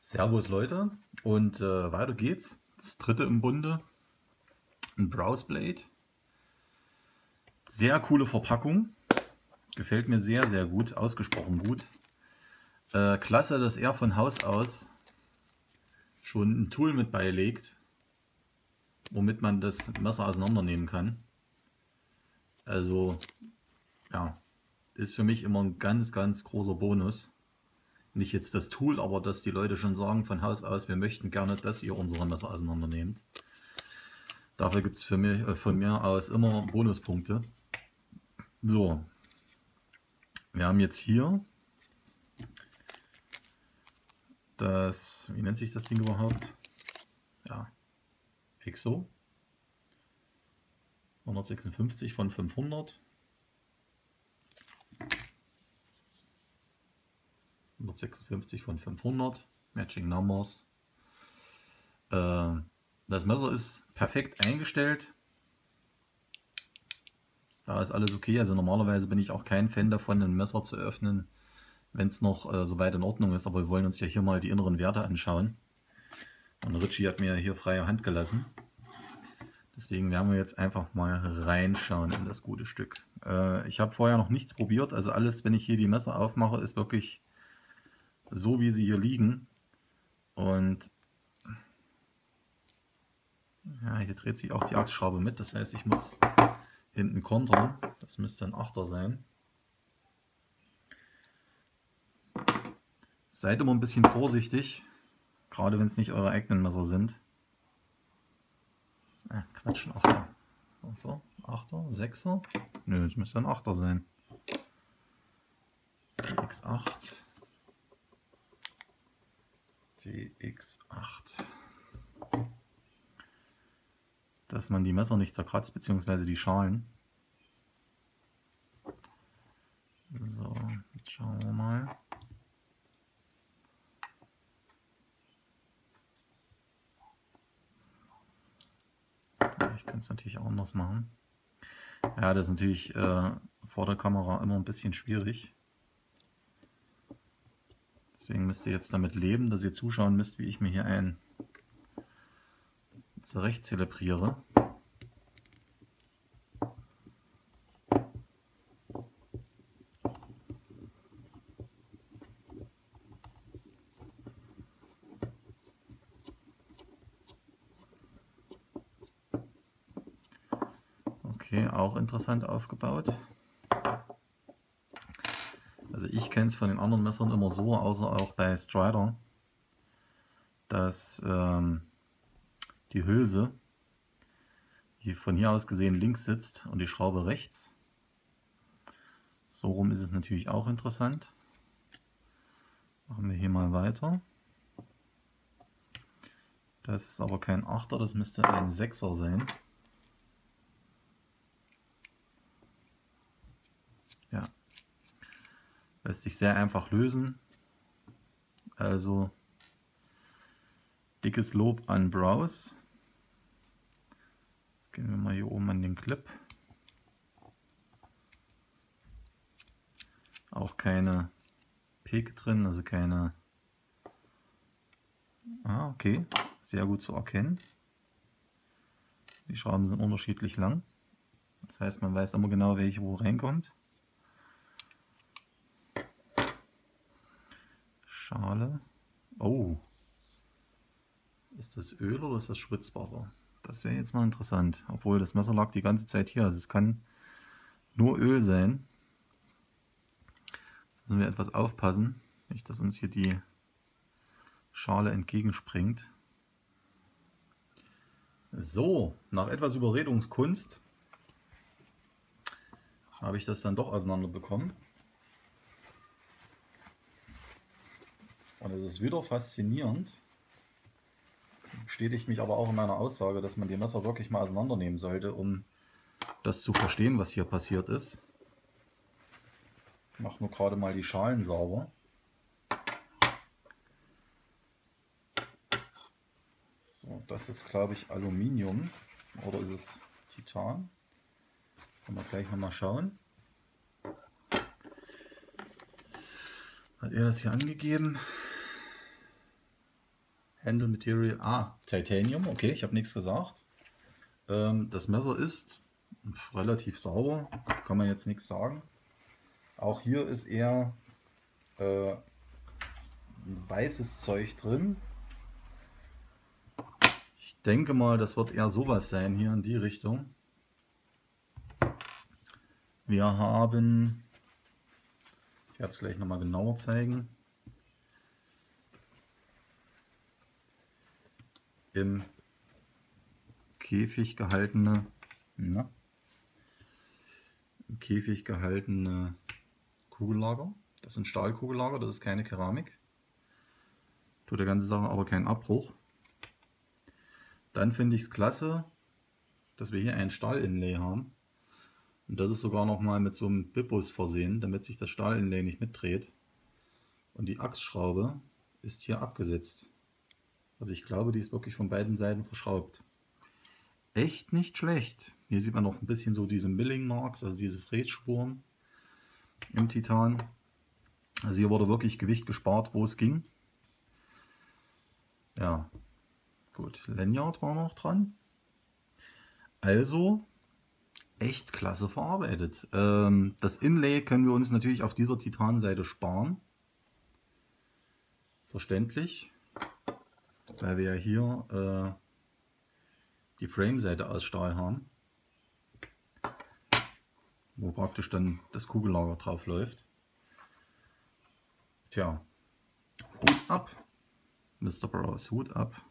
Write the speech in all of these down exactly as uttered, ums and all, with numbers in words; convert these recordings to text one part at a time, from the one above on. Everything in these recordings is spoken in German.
Servus Leute und äh, weiter geht's. Das dritte im Bunde, ein Browse Blade. Sehr coole Verpackung, gefällt mir sehr, sehr gut, ausgesprochen gut. Äh, klasse, dass er von Haus aus schon ein Tool mit beilegt, womit man das Messer auseinandernehmen kann. Also ja, ist für mich immer ein ganz, ganz großer Bonus. Nicht jetzt das Tool, aber dass die Leute schon sagen von Haus aus, wir möchten gerne, dass ihr unsere Messer auseinandernehmt. Dafür gibt es für mich, äh, von mir aus immer Bonuspunkte. So, wir haben jetzt hier das, wie nennt sich das Ding überhaupt? Ja, Exo. hundertsechsundfünfzig von fünfhundert. hundertsechsundfünfzig von fünfhundert. Matching Numbers. Äh, das Messer ist perfekt eingestellt. Da ist alles okay. Also normalerweise bin ich auch kein Fan davon, ein Messer zu öffnen, wenn es noch äh, soweit in Ordnung ist. Aber wir wollen uns ja hier mal die inneren Werte anschauen. Und Richie hat mir hier freie Hand gelassen. Deswegen werden wir jetzt einfach mal reinschauen in das gute Stück. Äh, ich habe vorher noch nichts probiert. Also alles, wenn ich hier die Messer aufmache, ist wirklich so, wie sie hier liegen. Und ja, hier dreht sich auch die Achsschraube mit. Das heißt, ich muss hinten kontern. Das müsste ein Achter sein. Seid immer ein bisschen vorsichtig, gerade wenn es nicht eure eigenen Messer sind. Ah, Quatsch, ein Achter. So, Achter, Sechser. Nö, es müsste ein Achter sein. D X acht. D X acht. Dass man die Messer nicht zerkratzt, beziehungsweise die Schalen. So, jetzt schauen wir mal. Ich kann es natürlich auch anders machen. Ja, das ist natürlich äh, vor der Kamera immer ein bisschen schwierig. Deswegen müsst ihr jetzt damit leben, dass ihr zuschauen müsst, wie ich mir hier ein zurecht zelebriere. Okay, auch interessant aufgebaut. Also ich kenne es von den anderen Messern immer so, außer auch bei Strider, dass ähm, die Hülse, die von hier aus gesehen links sitzt und die Schraube rechts. So rum ist es natürlich auch interessant. Machen wir hier mal weiter. Das ist aber kein Achter, das müsste ein Sechser sein. Ja, lässt sich sehr einfach lösen. Also dickes Lob an Browse. Jetzt gehen wir mal hier oben an den Clip. Auch keine Peke drin, also keine... Ah, okay, sehr gut zu erkennen. Die Schrauben sind unterschiedlich lang. Das heißt, man weiß immer genau, welche wo reinkommt. Schale. Oh. Ist das Öl oder ist das Spritzwasser? Das wäre jetzt mal interessant. Obwohl das Messer lag die ganze Zeit hier. Also es kann nur Öl sein. Jetzt müssen wir etwas aufpassen. Nicht, dass uns hier die Schale entgegenspringt. So, nach etwas Überredungskunst habe ich das dann doch auseinander bekommen. Und es ist wieder faszinierend. Bestätigt mich aber auch in meiner Aussage, dass man die Messer wirklich mal auseinandernehmen sollte, um das zu verstehen, was hier passiert ist. Ich mache nur gerade mal die Schalen sauber. So, das ist, glaube ich, Aluminium oder ist es Titan? Können wir gleich nochmal schauen. Hat er das hier angegeben? Handle Material, ah, Titanium, okay, ich habe nichts gesagt. Ähm, das Messer ist relativ sauber, kann man jetzt nichts sagen. Auch hier ist eher äh, weißes Zeug drin. Ich denke mal, das wird eher sowas sein hier in die Richtung. Wir haben, ich werde es gleich nochmal genauer zeigen, im Käfig gehaltene, na, im Käfig gehaltene Kugellager. Das sind Stahlkugellager, das ist keine Keramik. Tut der ganze Sache aber keinen Abbruch. Dann finde ich es klasse, dass wir hier ein Stahlinlay haben. Und das ist sogar noch mal mit so einem Bippus versehen, damit sich das Stahlinlay nicht mitdreht. Und die Achsschraube ist hier abgesetzt. Also ich glaube, die ist wirklich von beiden Seiten verschraubt. Echt nicht schlecht. Hier sieht man noch ein bisschen so diese Milling Marks, also diese Frässpuren im Titan. Also hier wurde wirklich Gewicht gespart, wo es ging. Ja, gut. Lanyard war noch dran. Also echt klasse verarbeitet. Ähm, das Inlay können wir uns natürlich auf dieser Titanseite sparen. Verständlich, weil wir ja hier äh, die Frame-Seite aus Stahl haben, wo praktisch dann das Kugellager drauf läuft. Tja, Hut ab, Mister Browse, Hut ab.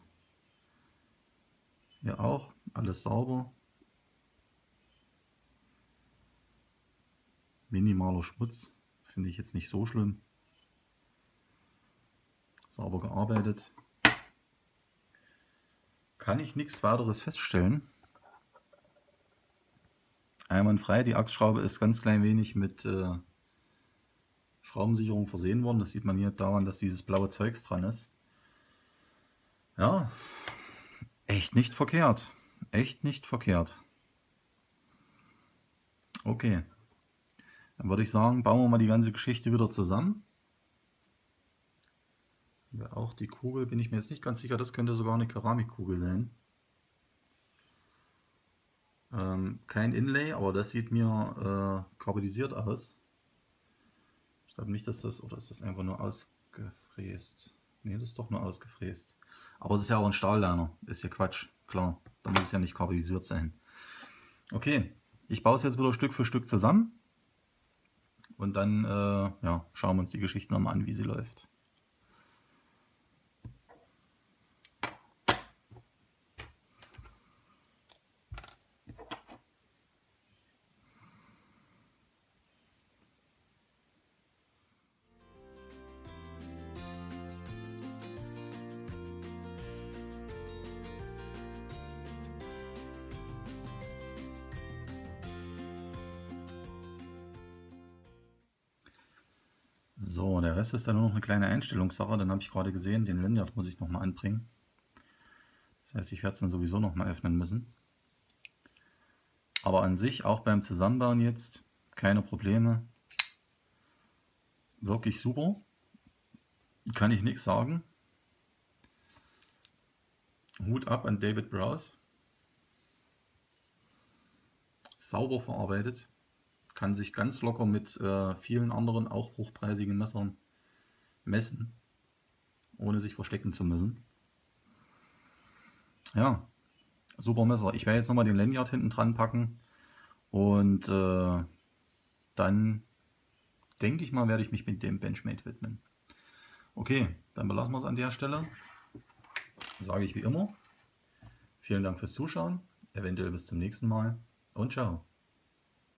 Hier auch, alles sauber. Minimaler Schmutz, finde ich jetzt nicht so schlimm. Sauber gearbeitet. Kann ich nichts weiteres feststellen. Einwandfrei, die Achsschraube ist ganz klein wenig mit äh, Schraubensicherung versehen worden. Das sieht man hier daran, dass dieses blaue Zeugs dran ist. Ja, echt nicht verkehrt. Echt nicht verkehrt. Okay. Dann würde ich sagen, bauen wir mal die ganze Geschichte wieder zusammen. Ja, auch die Kugel bin ich mir jetzt nicht ganz sicher, das könnte sogar eine Keramikkugel sein. Ähm, kein Inlay, aber das sieht mir äh, karbonisiert aus. Ich glaube nicht, dass das, oder ist das einfach nur ausgefräst? Ne, das ist doch nur ausgefräst. Aber es ist ja auch ein Stahlliner, ist ja Quatsch, klar. Da muss es ja nicht karbonisiert sein. Okay, ich baue es jetzt wieder Stück für Stück zusammen. Und dann äh, ja, schauen wir uns die Geschichte nochmal an, wie sie läuft. So, der Rest ist dann nur noch eine kleine Einstellungssache. Dann habe ich gerade gesehen, den Lanyard muss ich nochmal anbringen. Das heißt, ich werde es dann sowieso nochmal öffnen müssen. Aber an sich, auch beim Zusammenbauen jetzt, keine Probleme. Wirklich super. Kann ich nichts sagen. Hut ab an David Browse. Sauber verarbeitet. Kann sich ganz locker mit äh, vielen anderen auch hochpreisigen Messern messen, ohne sich verstecken zu müssen. Ja, super Messer. Ich werde jetzt nochmal den Lanyard hinten dran packen und äh, dann denke ich mal, werde ich mich mit dem Benchmade widmen. Okay, dann belassen wir es an der Stelle. Sage ich wie immer. Vielen Dank fürs Zuschauen, eventuell bis zum nächsten Mal und ciao.